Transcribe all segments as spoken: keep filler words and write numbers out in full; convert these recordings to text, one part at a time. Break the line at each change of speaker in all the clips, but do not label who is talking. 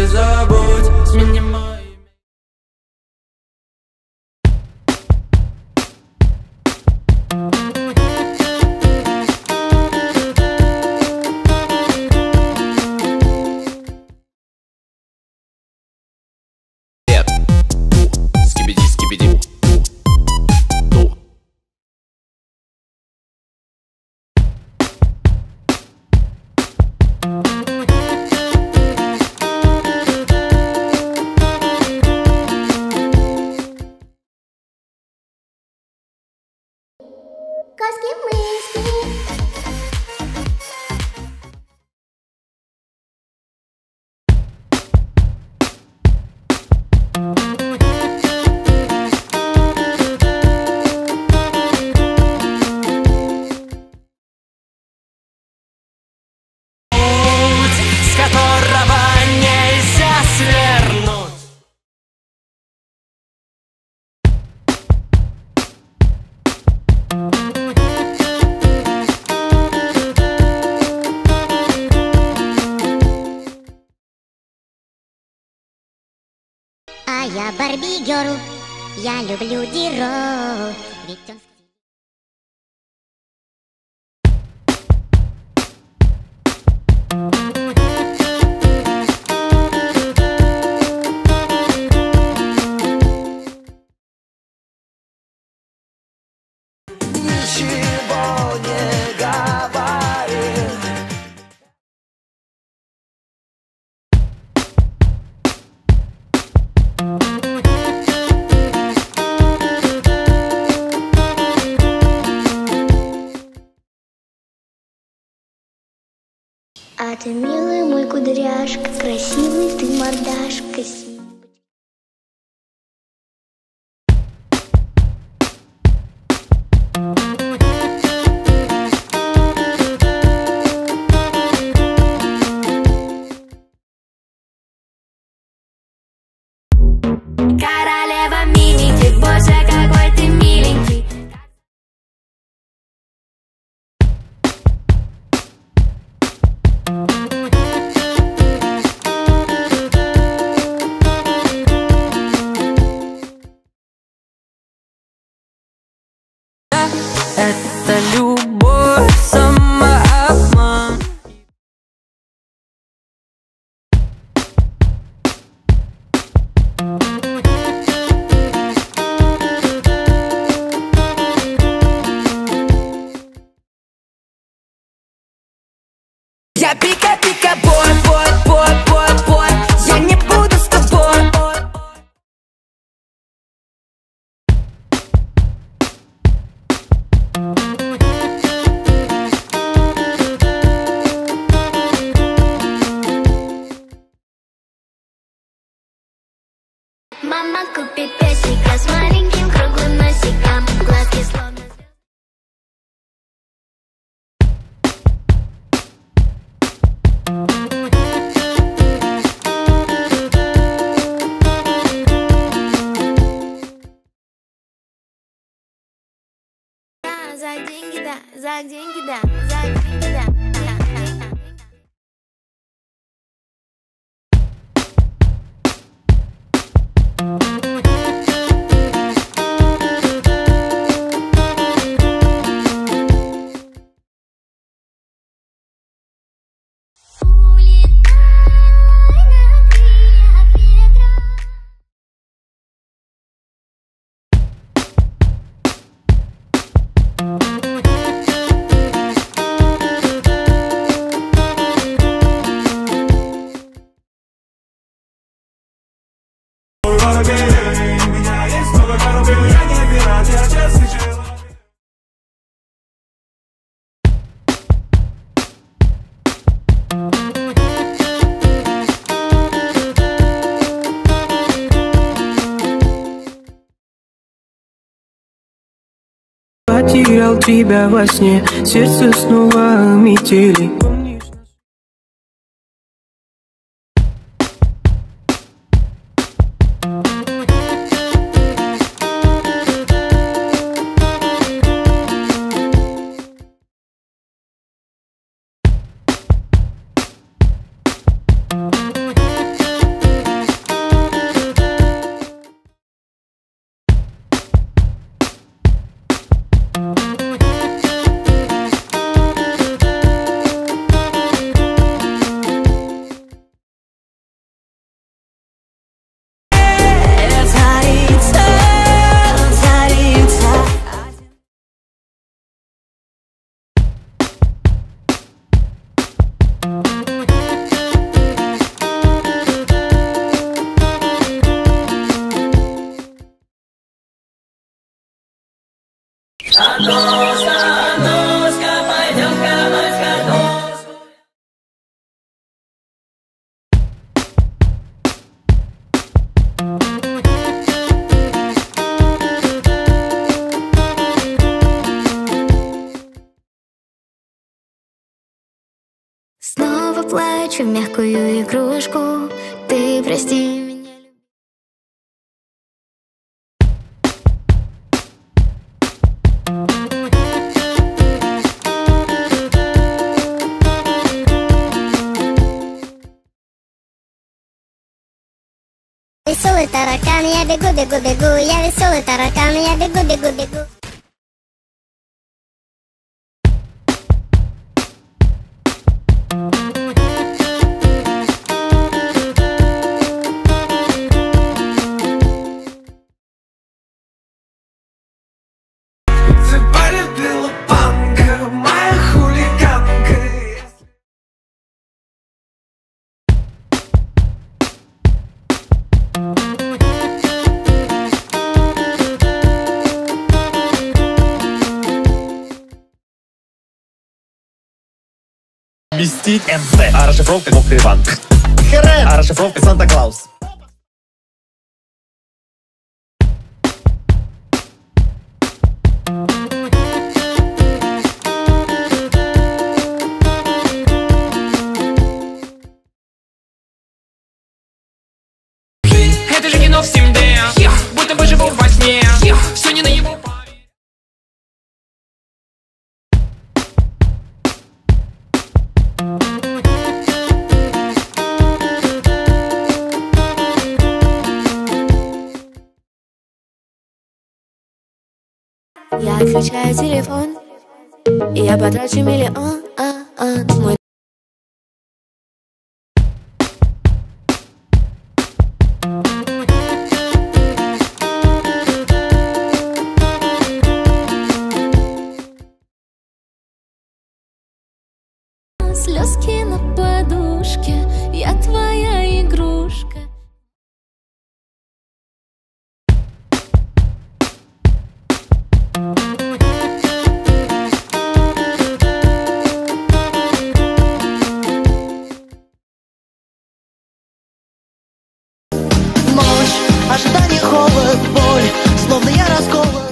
ты забудь, смени мое имя.
Коски мысли.
С которого нельзя свернуть.
А я Барби Герл, я люблю Диро, ведь он...
Ничего не говори.
А ты милый мой кудряшка, красивый ты мордашка.
Королева миленький, боже, какой ты миленький.
Это любовь, самообман. Я пика-пика, бой, бой, бой, бой, бой. Я не буду с тобой.
Мама купит песика с маленьким круглым носиком, глазки словно звезды. За деньги, да, за деньги, да, за деньги, да.
Потерял тебя во сне, сердце снова метели.
снова плачу в мягкую игрушку. Ты прости меня.
Веселый таракан, я бегу, бегу, бегу. Я веселый таракан, я бегу, бегу, бегу.
Мистик эм зэ, а расшифровка Мокрый Иван. Хрен, а расшифровка Санта-Клаус.
Это же кино в семь дэ, будто бы живу во сне. Все не на его паре.
Я отключаю телефон, и я потрачу миллион. Мой слезки на подушке, я твоя игрушка.
Ночь, ожидание, холод, боль, словно я раскован.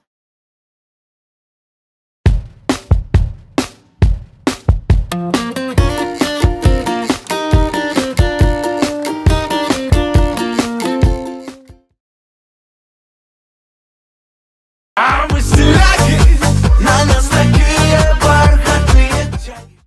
А мы стиляги, на нас такие бархатные тяги.